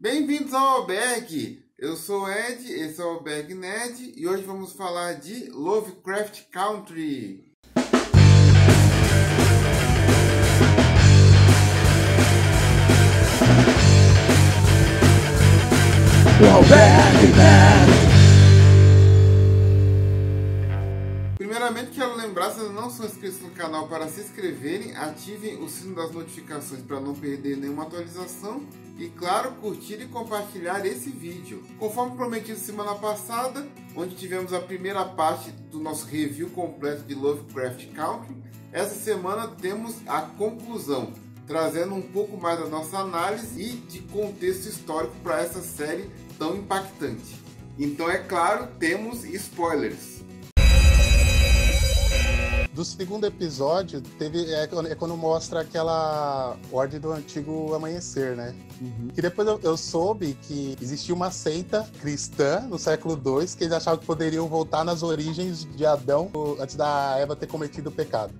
Bem-vindos ao Albergue! Eu sou o Ed, esse é o Albergue Nerd e hoje vamos falar de Lovecraft Country. Albergue Nerd! Primeiramente, quero lembrar, se ainda não são inscritos no canal, para se inscreverem, ativem o sino das notificações para não perder nenhuma atualização e, claro, curtir e compartilhar esse vídeo. Conforme prometido semana passada, onde tivemos a primeira parte do nosso review completo de Lovecraft Country, essa semana temos a conclusão, trazendo um pouco mais da nossa análise e de contexto histórico para essa série tão impactante. Então, é claro, temos spoilers. Do segundo episódio, é quando mostra aquela ordem do antigo amanhecer, né? Que depois eu soube que existia uma seita cristã no século II que eles achavam que poderiam voltar nas origens de Adão antes da Eva ter cometido o pecado.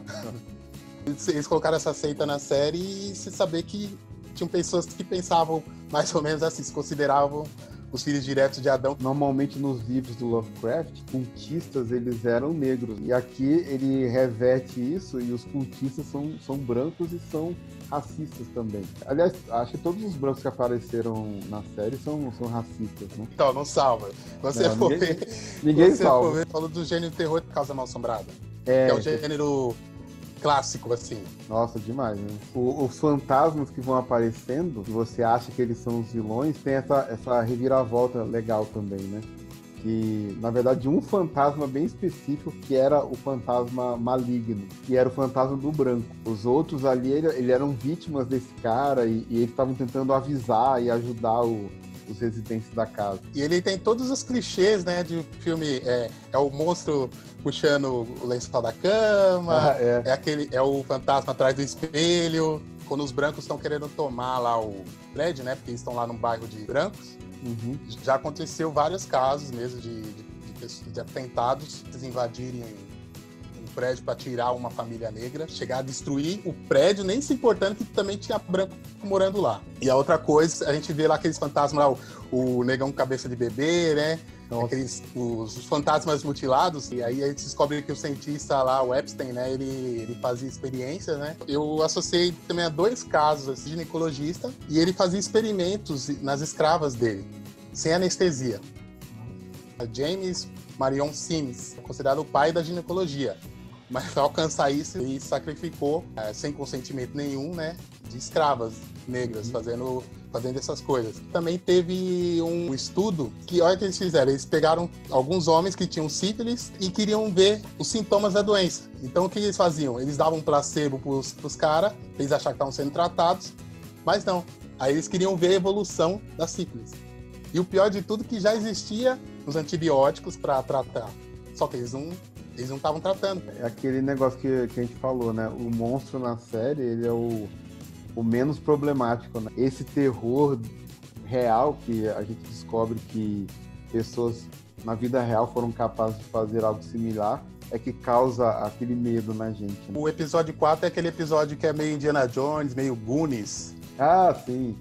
Eles colocaram essa seita na série e se saber que tinham pessoas que pensavam mais ou menos assim, se consideravam os filhos diretos de Adão. Normalmente nos livros do Lovecraft, cultistas eles eram negros. E aqui ele reverte isso e os cultistas são brancos e são racistas também. Aliás, acho que todos os brancos que apareceram na série são racistas, né? Então, não salva. Ninguém salva. Falou do gênero terror Casa Mal Assombrada. Que É é o gênero clássico, assim. Nossa, demais, né? Os fantasmas que vão aparecendo, que você acha que eles são os vilões, tem essa reviravolta legal também, né? Que, na verdade, um fantasma bem específico, que era o fantasma maligno, que era o fantasma do branco. Os outros ali, eles eram vítimas desse cara e eles estavam tentando avisar e ajudar os residentes da casa. E ele tem todos os clichês, né, de filme, é o monstro puxando o lençol da cama, é o fantasma atrás do espelho, quando os brancos estão querendo tomar lá o prédio, né, porque eles estão lá num bairro de brancos. Já aconteceu vários casos mesmo de atentados, eles invadirem um prédio para tirar uma família negra, chegar a destruir o prédio, nem se importando que também tinha branco morando lá. E a outra coisa, a gente vê lá aqueles fantasmas lá, o negão com cabeça de bebê, né? Os fantasmas mutilados, e aí a gente descobre que o cientista lá, o Epstein, né, ele fazia experiências, né? Eu associei também a dois casos, assim, ginecologista, e ele fazia experimentos nas escravas dele, sem anestesia. A James Marion Sims, considerado o pai da ginecologia. Mas para alcançar isso, ele sacrificou, sem consentimento nenhum, né, de escravas negras, fazendo essas coisas. Também teve um estudo que, olha o que eles fizeram, eles pegaram alguns homens que tinham sífilis e queriam ver os sintomas da doença. Então o que eles faziam? Eles davam um placebo pros caras, eles achavam que estavam sendo tratados, mas não. Aí eles queriam ver a evolução da sífilis. E o pior de tudo é que já existia os antibióticos para tratar, só que eles não estavam tratando. É aquele negócio que a gente falou, né? O monstro na série, ele é o menos problemático, né? Esse terror real que a gente descobre que pessoas na vida real foram capazes de fazer algo similar é que causa aquele medo na gente, né? O episódio 4 é aquele episódio que é meio Indiana Jones, meio Goonies. Ah, sim.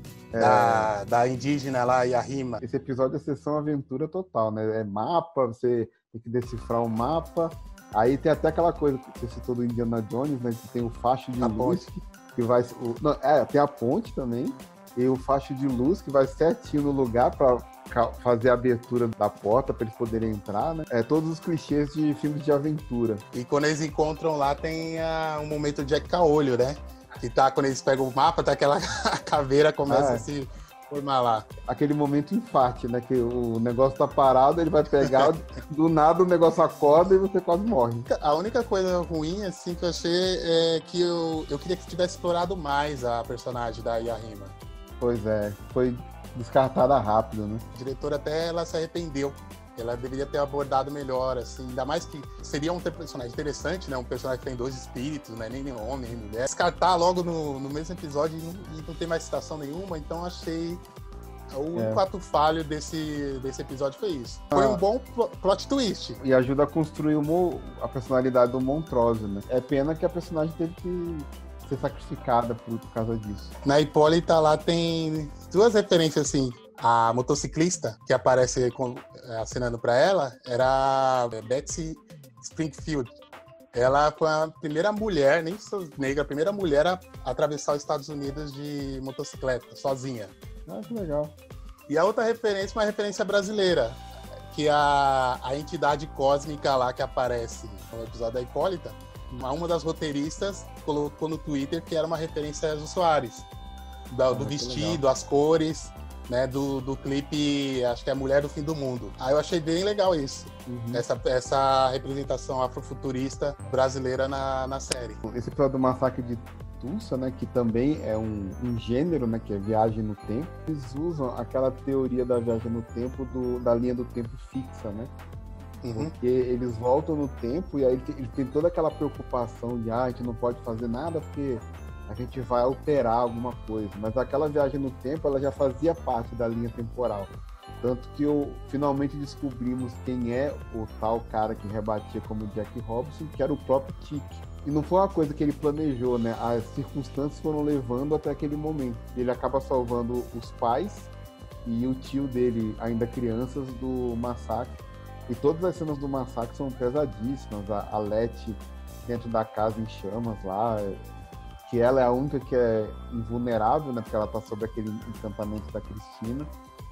Da indígena lá e a rima. Esse episódio é sessão aventura total, né? É mapa, você tem que decifrar o mapa. Aí tem até aquela coisa que você citou do Indiana Jones, né? Que tem o facho de luz, que vai... tem a ponte também, e o facho de luz que vai certinho no lugar para fazer a abertura da porta para eles poderem entrar, né? Todos os clichês de filmes de aventura. E quando eles encontram lá, tem um momento de Jack Caolho, né? Que tá, quando eles pegam o mapa, tá aquela caveira começa a se formar lá. Aquele momento infarte, né? Que o negócio tá parado, ele vai pegar, do nada o negócio acorda e você quase morre. A única coisa ruim, assim, que eu achei é que eu queria que tivesse explorado mais a personagem da Yarima. Pois é, foi descartada rápido, né? A diretora até ela se arrependeu. Ela deveria ter abordado melhor, assim, ainda mais que seria um personagem interessante, né? Um personagem que tem dois espíritos, né? Nem homem, nem mulher. Descartar logo no mesmo episódio e não ter mais citação nenhuma, então achei o único ato falho desse episódio foi isso. Foi um bom plot twist. E ajuda a construir a personalidade do Montrose, né? É pena que a personagem teve que ser sacrificada por causa disso. Na Hipólita lá tem duas referências, assim. A motociclista que aparece acenando para ela era a Betsy Springfield. Ela foi a primeira mulher, nem sou negra, a primeira mulher a atravessar os Estados Unidos de motocicleta, sozinha. Ah, que legal. E a outra referência, uma referência brasileira, que é a entidade cósmica lá que aparece no episódio da Hipólita, uma das roteiristas colocou no Twitter que era uma referência a Elza Soares, do vestido, as cores, né, do clipe, acho que é Mulher do Fim do Mundo. Aí eu achei bem legal isso, essa representação afrofuturista brasileira na série. Esse episódio do Massacre de Tulsa, né, que também é um gênero, né, que é viagem no tempo. Eles usam aquela teoria da viagem no tempo da linha do tempo fixa, né? Porque eles voltam no tempo e aí ele tem toda aquela preocupação de a gente não pode fazer nada porque a gente vai alterar alguma coisa. Mas aquela viagem no tempo, ela já fazia parte da linha temporal. Tanto que finalmente descobrimos quem é o tal cara que rebatia como Jack Robinson, que era o próprio Tic. E não foi uma coisa que ele planejou, né? As circunstâncias foram levando até aquele momento. Ele acaba salvando os pais e o tio dele, ainda crianças, do massacre. E todas as cenas do massacre são pesadíssimas. A Letty dentro da casa em chamas lá, que ela é a única que é invulnerável, né? Porque ela tá sob aquele encantamento da Cristina.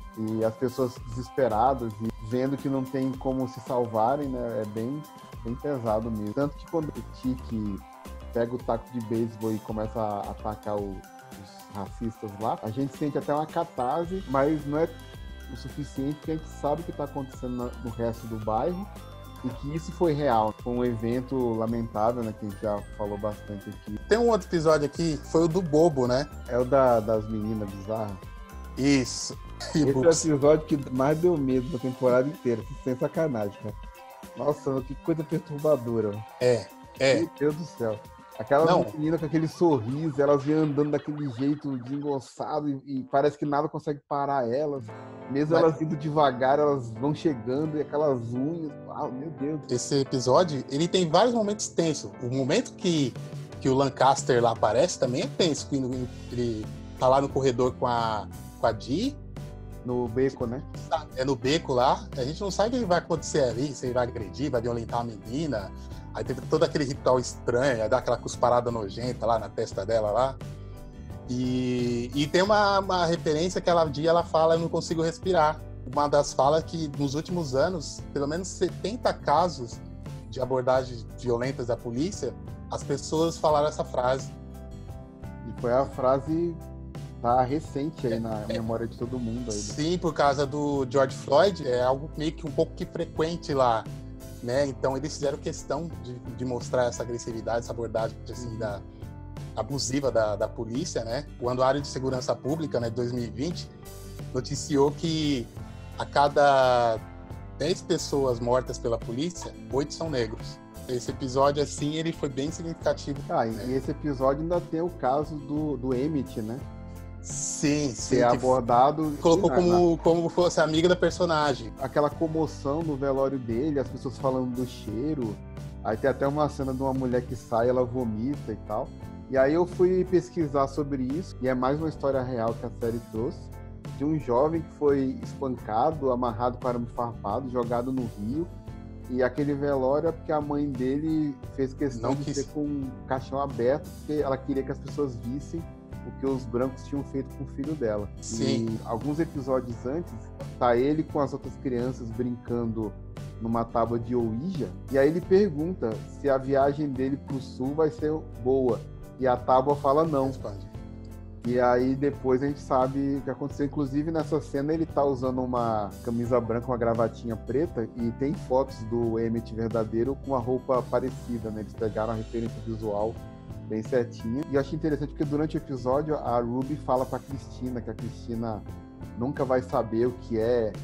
E as pessoas desesperadas e vendo que não tem como se salvarem, né? É bem pesado mesmo. Tanto que quando o Tic pega o taco de beisebol e começa a atacar os racistas lá, a gente sente até uma catarse, mas não é o suficiente, porque a gente sabe o que está acontecendo no resto do bairro e que isso foi real. Foi um evento lamentável, né, que a gente já falou bastante aqui. Tem um outro episódio aqui, foi o do Bobo, né? É o das meninas bizarras. Isso. Esse é o episódio que mais deu medo da temporada inteira, sem sacanagem, cara. Nossa, que coisa perturbadora. Meu Deus do céu. Aquelas meninas com aquele sorriso, elas vêm andando daquele jeito desengonçado e parece que nada consegue parar elas. Mesmo elas indo devagar, elas vão chegando e aquelas unhas. Ah, meu Deus. Esse episódio, ele tem vários momentos tensos. O momento que o Lancaster lá aparece também é tenso. Ele tá lá no corredor com a Dee. No beco, né? É no beco lá. A gente não sabe o que vai acontecer ali. Se ele vai agredir, vai violentar a menina. Aí teve todo aquele ritual estranho, aí dá aquela cusparada nojenta lá na testa dela lá. E tem uma referência que ela fala, eu não consigo respirar. Uma das falas que nos últimos anos, pelo menos 70 casos de abordagens violentas da polícia, as pessoas falaram essa frase. E foi a frase recente aí na memória de todo mundo. Aí. Sim, por causa do George Floyd, é algo meio que um pouco que frequente lá. Né? Então eles fizeram questão de mostrar essa agressividade, essa abordagem assim, abusiva da polícia, né? O Anuário de Segurança Pública, né, de 2020, noticiou que a cada 10 pessoas mortas pela polícia, 8 são negros. Esse episódio, assim, ele foi bem significativo. E esse episódio ainda tem o caso do Emmett, né? Sim. Que é abordado... Colocou como fosse amiga da personagem. Aquela comoção no velório dele, as pessoas falando do cheiro. Aí tem até uma cena de uma mulher que sai, ela vomita e tal. E aí eu fui pesquisar sobre isso, e é mais uma história real que a série trouxe, de um jovem que foi espancado, amarrado com arame farpado, jogado no rio. E aquele velório é porque a mãe dele fez questão de ser com um caixão aberto, porque ela queria que as pessoas vissem o que os brancos tinham feito com o filho dela. Sim. E alguns episódios antes, tá ele com as outras crianças brincando numa tábua de Ouija, e aí ele pergunta se a viagem dele pro sul vai ser boa. E a tábua fala não. E aí depois a gente sabe o que aconteceu. Inclusive nessa cena ele tá usando uma camisa branca, uma gravatinha preta, e tem fotos do Emmett verdadeiro com uma roupa parecida, né? Eles pegaram a referência visual bem certinha. E eu achei interessante porque durante o episódio a Ruby fala pra Cristina que a Cristina nunca vai saber o que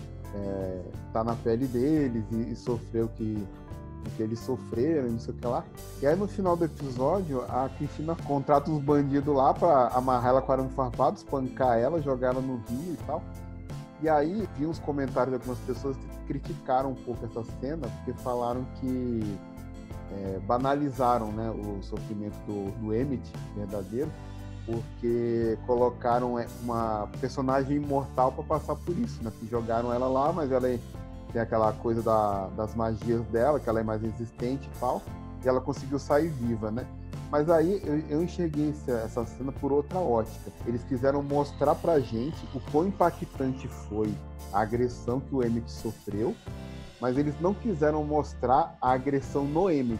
tá na pele deles e sofrer o que eles sofreram, não sei o que lá. E aí no final do episódio a Cristina contrata uns bandidos lá pra amarrar ela com arame farpado, espancar ela, jogar ela no rio e tal. E aí vi uns comentários de algumas pessoas que criticaram um pouco essa cena, porque falaram que banalizaram, né, o sofrimento do Emmett verdadeiro, porque colocaram uma personagem imortal para passar por isso, né? Que jogaram ela lá, mas ela tem aquela coisa das magias dela, que ela é mais resistente e tal, e ela conseguiu sair viva, né? Mas aí eu enxerguei essa cena por outra ótica. Eles quiseram mostrar pra gente o quão impactante foi a agressão que o Emmett sofreu, mas eles não quiseram mostrar a agressão no Emmett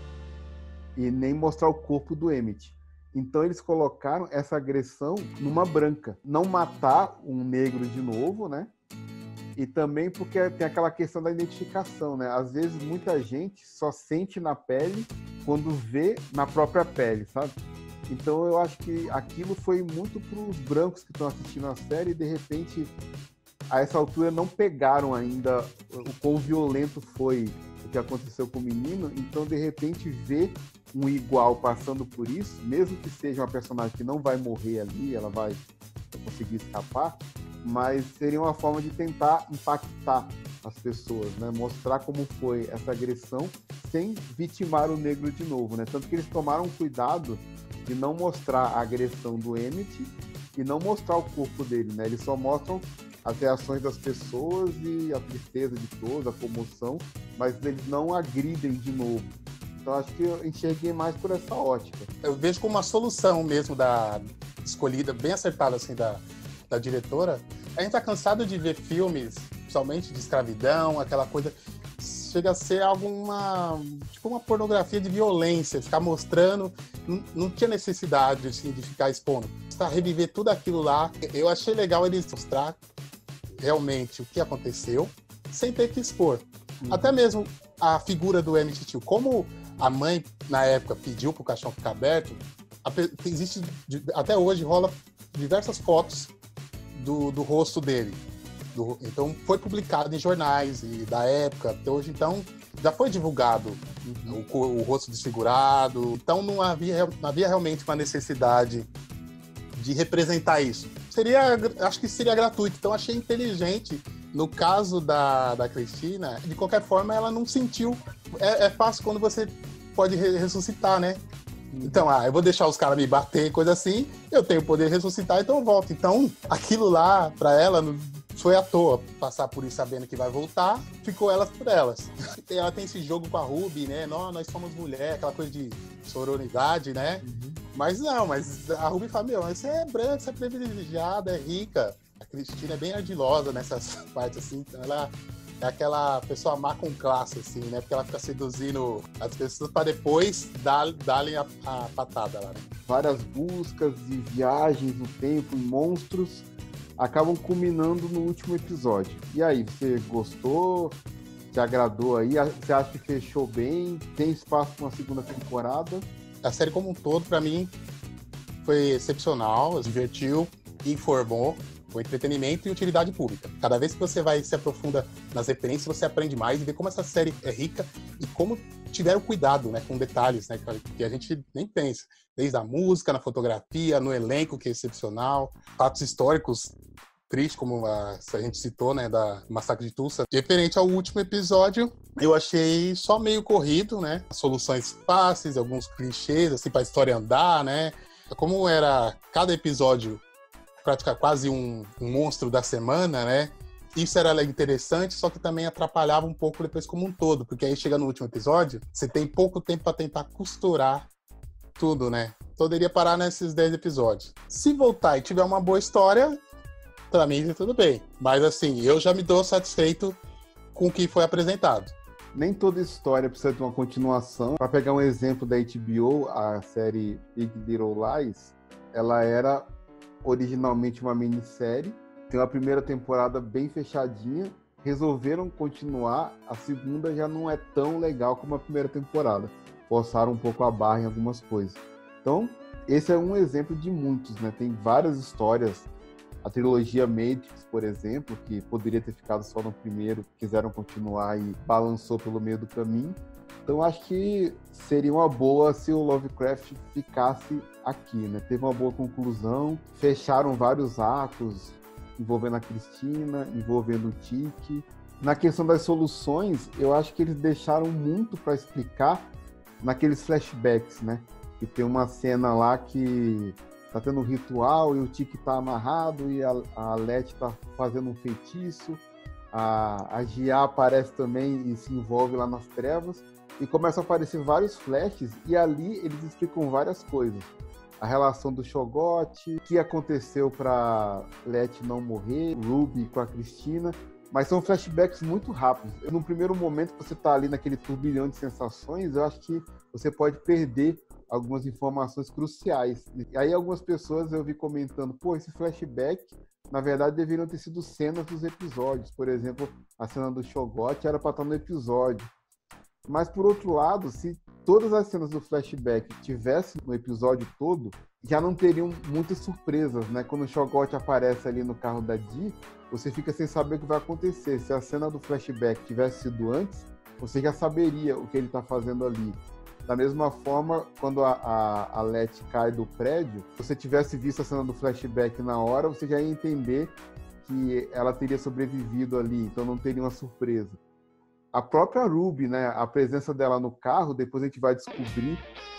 e nem mostrar o corpo do Emmett. Então eles colocaram essa agressão numa branca. Não matar um negro de novo, né? E também porque tem aquela questão da identificação, né? Às vezes muita gente só sente na pele quando vê na própria pele, sabe? Então eu acho que aquilo foi muito para os brancos que estão assistindo a série e de repente, a essa altura, não pegaram ainda o quão violento foi o que aconteceu com o menino. Então, de repente, ver um igual passando por isso, mesmo que seja uma personagem que não vai morrer ali, ela vai conseguir escapar, mas seria uma forma de tentar impactar as pessoas, né? Mostrar como foi essa agressão sem vitimar o negro de novo, né? Tanto que eles tomaram cuidado de não mostrar a agressão do Emmett e não mostrar o corpo dele, né? Eles só mostram as reações das pessoas e a tristeza de todos, a comoção, mas eles não agridem de novo. Então acho que eu enxerguei mais por essa ótica. Eu vejo como uma solução mesmo escolhida, bem acertada assim, da diretora. A gente tá cansado de ver filmes, principalmente de escravidão, aquela coisa, chega a ser tipo uma pornografia de violência, ficar mostrando, não tinha necessidade assim, de ficar expondo. Pra reviver tudo aquilo lá, eu achei legal eles mostrar realmente o que aconteceu, sem ter que expor. Até mesmo a figura do Emmett Till, como a mãe, na época, pediu pro caixão ficar aberto, existe, até hoje, rola diversas fotos do rosto dele. Então, foi publicado em jornais e da época até hoje. Então, já foi divulgado o rosto desfigurado. Então, não havia realmente uma necessidade de representar isso. Acho que seria gratuito. Então, achei inteligente. No caso da Cristina, de qualquer forma, ela não sentiu. É fácil quando você pode ressuscitar, né? Então, eu vou deixar os caras me bater, coisa assim, eu tenho o poder de ressuscitar, então eu volto. Então, aquilo lá, pra ela, foi à toa. Passar por isso sabendo que vai voltar, ficou elas por elas. Ela tem esse jogo com a Ruby, né? Nós somos mulher, aquela coisa de sororidade, né? Mas a Ruby fala, você é branca, você é privilegiada, é rica. A Cristina é bem ardilosa nessas partes, assim, ela é aquela pessoa má com classe, assim, né? Porque ela fica seduzindo as pessoas para depois dar-lhe a patada lá, né? Várias buscas e viagens no tempo, em monstros, acabam culminando no último episódio. E aí, você gostou? Te agradou aí? Você acha que fechou bem? Tem espaço para uma segunda temporada? A série como um todo, para mim, foi excepcional, divertiu, informou. O entretenimento e utilidade pública. Cada vez que você se aprofunda nas referências, você aprende mais e vê como essa série é rica e como tiveram cuidado, né, com detalhes, né, que a gente nem pensa. Desde a música, na fotografia, no elenco, que é excepcional. Fatos históricos tristes, como a gente citou, né, da Massacre de Tulsa. Referente ao último episódio, eu achei só meio corrido, né? Soluções fáceis, alguns clichês, assim, pra história andar, né? Como era cada episódio praticar quase um monstro da semana, né? Isso era interessante, só que também atrapalhava um pouco depois como um todo, porque aí chega no último episódio, você tem pouco tempo para tentar costurar tudo, né? Poderia parar nesses 10 episódios. Se voltar e tiver uma boa história, pra mim tudo bem. Mas assim, eu já me dou satisfeito com o que foi apresentado. Nem toda história precisa de uma continuação. Para pegar um exemplo da HBO, a série Big Little Lies, ela era originalmente uma minissérie, tem uma primeira temporada bem fechadinha, resolveram continuar, a segunda já não é tão legal como a primeira temporada, forçaram um pouco a barra em algumas coisas. Então, esse é um exemplo de muitos, né? Tem várias histórias, a trilogia Matrix, por exemplo, que poderia ter ficado só no primeiro, quiseram continuar e balançou pelo meio do caminho. Então acho que seria uma boa se o Lovecraft ficasse aqui, né? Teve uma boa conclusão, fecharam vários atos envolvendo a Cristina, envolvendo o Tiki. Na questão das soluções, eu acho que eles deixaram muito para explicar naqueles flashbacks, né? Que tem uma cena lá que tá tendo um ritual e o Tiki tá amarrado e a Letty tá fazendo um feitiço. A Gia aparece também e se envolve lá nas trevas. E começam a aparecer vários flashes e ali eles explicam várias coisas. A relação do Cho'Gath, o que aconteceu para Letty não morrer, Ruby com a Cristina. Mas são flashbacks muito rápidos. No primeiro momento que você tá ali naquele turbilhão de sensações, eu acho que você pode perder algumas informações cruciais. E aí algumas pessoas eu vi comentando, pô, esse flashback, na verdade, deveriam ter sido cenas dos episódios. Por exemplo, a cena do Cho'Gath era para estar no episódio. Mas, por outro lado, se todas as cenas do flashback tivessem no episódio todo, já não teriam muitas surpresas, né? Quando o Cho'Gath aparece ali no carro da Dee, você fica sem saber o que vai acontecer. Se a cena do flashback tivesse sido antes, você já saberia o que ele está fazendo ali. Da mesma forma, quando a Letty cai do prédio, se você tivesse visto a cena do flashback na hora, você já ia entender que ela teria sobrevivido ali, então não teria uma surpresa. A própria Ruby, né, a presença dela no carro, depois a gente vai descobrir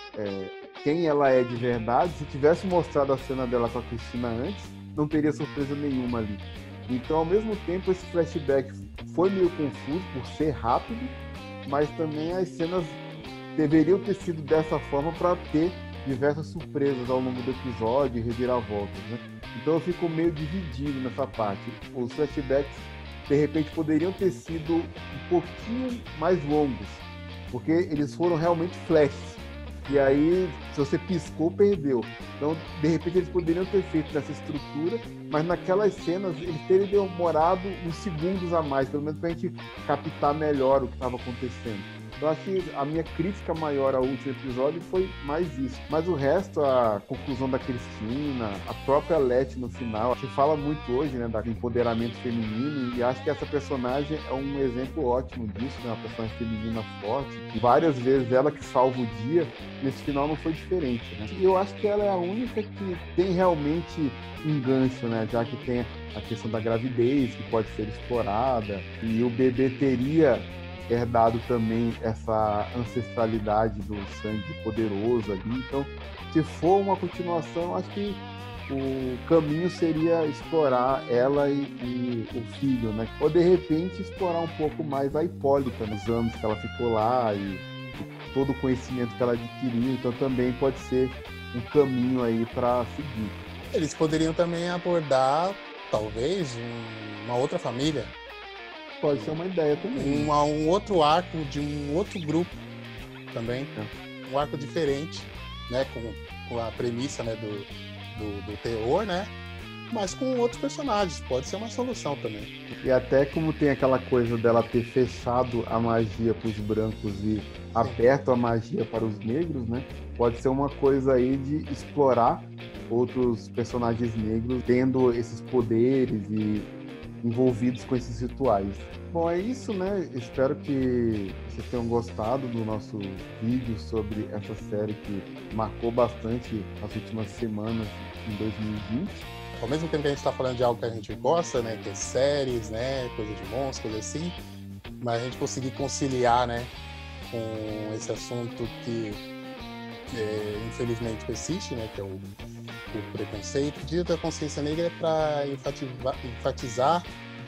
quem ela é de verdade. Se tivesse mostrado a cena dela com a Cristina antes, não teria surpresa nenhuma ali. Então, ao mesmo tempo, esse flashback foi meio confuso por ser rápido, mas também as cenas deveriam ter sido dessa forma para ter diversas surpresas ao longo do episódio e reviravoltas, né? Então eu fico meio dividido nessa parte. Os flashbacks, de repente, poderiam ter sido um pouquinho mais longos, porque eles foram realmente flashes. E aí, se você piscou, perdeu. Então, de repente, eles poderiam ter feito nessa estrutura, mas naquelas cenas eles teriam demorado uns segundos a mais, pelo menos para a gente captar melhor o que estava acontecendo. Eu acho que a minha crítica maior ao último episódio foi mais isso. Mas o resto, a conclusão da Cristina, a própria Letty no final, se fala muito hoje, né, do empoderamento feminino, e acho que essa personagem é um exemplo ótimo disso, né, uma personagem feminina forte. E várias vezes ela que salva o dia, nesse final não foi diferente, né? E eu acho que ela é a única que tem realmente um gancho, né, já que tem a questão da gravidez, que pode ser explorada, e o bebê teria herdado também essa ancestralidade do sangue poderoso ali. Então, se for uma continuação, acho que o caminho seria explorar ela e o filho, né? Ou, de repente, explorar um pouco mais a Hipólita, nos anos que ela ficou lá e todo o conhecimento que ela adquiriu. Então, também pode ser um caminho aí para seguir. Eles poderiam também abordar, talvez, uma outra família. Pode ser uma ideia também. Um outro arco de um outro grupo também. Um arco diferente, né? Com a premissa, né, do terror, né? Mas com outros personagens. Pode ser uma solução também. E até como tem aquela coisa dela ter fechado a magia para os brancos e aberto a magia para os negros, né? Pode ser uma coisa aí de explorar outros personagens negros tendo esses poderes e envolvidos com esses rituais. Bom, é isso, né? Espero que vocês tenham gostado do nosso vídeo sobre essa série que marcou bastante as últimas semanas em 2020. Ao mesmo tempo que a gente está falando de algo que a gente gosta, né? Que é séries, né? Coisa de monstros, coisa assim. Mas a gente conseguir conciliar, né? Com esse assunto que infelizmente persiste, né? Que é o preconceito. O Dia da Consciência Negra é para enfatizar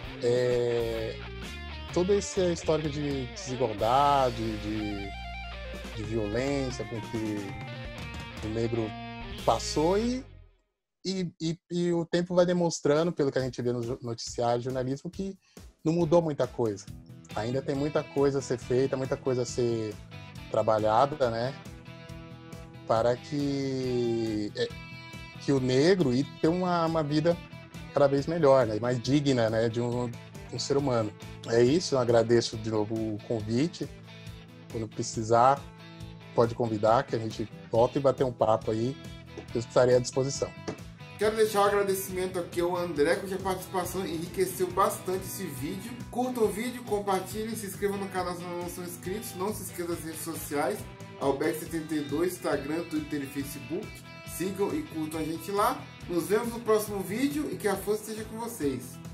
toda essa história de desigualdade, de violência com que o negro passou e o tempo vai demonstrando, pelo que a gente vê no noticiário, jornalismo, que não mudou muita coisa. Ainda tem muita coisa a ser feita, muita coisa a ser trabalhada, né? Para que o negro tenha uma vida cada vez melhor, né? Mais digna, né? De um ser humano. É isso, eu agradeço de novo o convite. Quando precisar, pode convidar, que a gente volta e bater um papo aí. Eu estarei à disposição. Quero deixar um agradecimento aqui ao André, cuja participação enriqueceu bastante esse vídeo. Curtam o vídeo, compartilhem, se inscrevam no canal se não são inscritos. Não se esqueçam das redes sociais, Albeck72, Instagram, Twitter e Facebook. Sigam e curtam a gente lá. Nos vemos no próximo vídeo e que a força esteja com vocês.